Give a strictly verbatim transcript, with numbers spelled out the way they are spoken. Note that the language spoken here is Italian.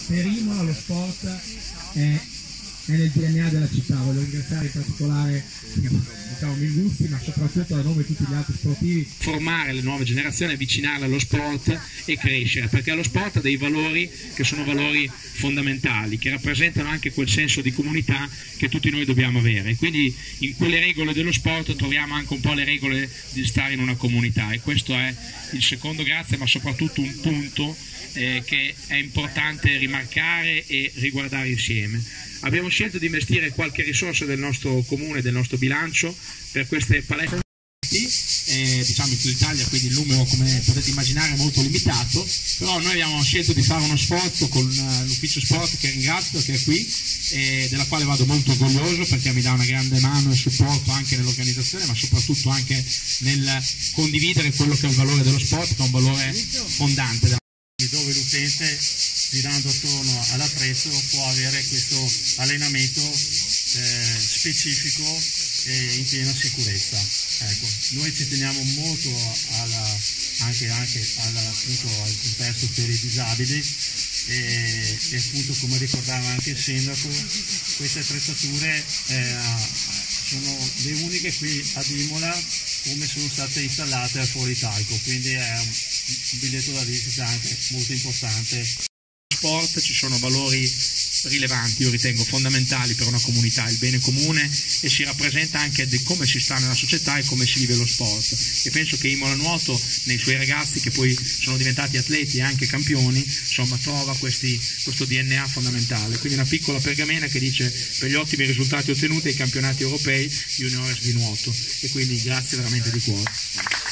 per Imola lo sport è, è nel D N A della città. Voglio ringraziare in particolare diciamo, Mingusti, ma soprattutto a nome di tutti gli altri sportivi. Formare le nuove generazioni, avvicinarle allo sport e crescere, perché lo sport ha dei valori che sono valori fondamentali, che rappresentano anche quel senso di comunità che tutti noi dobbiamo avere. Quindi in quelle regole dello sport troviamo anche un po' le regole di stare in una comunità, e questo è il secondo grazie, ma soprattutto un punto eh, che è importante rimarcare e riguardare insieme. Abbiamo scelto di investire qualche risorsa del nostro comune, del nostro bilancio, per queste palestre. Eh, diciamo in tutta Italia, quindi il numero, come potete immaginare, è molto limitato, però noi abbiamo scelto di fare uno sforzo con uh, l'ufficio sport, che ringrazio, che è qui, e della quale vado molto orgoglioso, perché mi dà una grande mano e supporto anche nell'organizzazione, ma soprattutto anche nel condividere quello che è il valore dello sport, che è un valore fondante, dove l'utente, girando attorno all'attrezzo, può avere questo allenamento eh, specifico e in piena sicurezza. Ecco, noi ci teniamo molto alla, anche, anche alla, appunto, al contesto per i disabili e, e appunto, come ricordava anche il sindaco, queste attrezzature eh, sono le uniche qui ad Imola come sono state installate al Foro Italico, quindi è un, un biglietto da visita anche molto importante. Sport ci sono valori rilevanti, io ritengo fondamentali per una comunità, il bene comune, e si rappresenta anche di come si sta nella società e come si vive lo sport, e penso che Imola Nuoto, nei suoi ragazzi che poi sono diventati atleti e anche campioni, insomma trova questi, questo D N A fondamentale. Quindi una piccola pergamena che dice: per gli ottimi risultati ottenuti ai campionati europei juniores di nuoto, e quindi grazie veramente di cuore.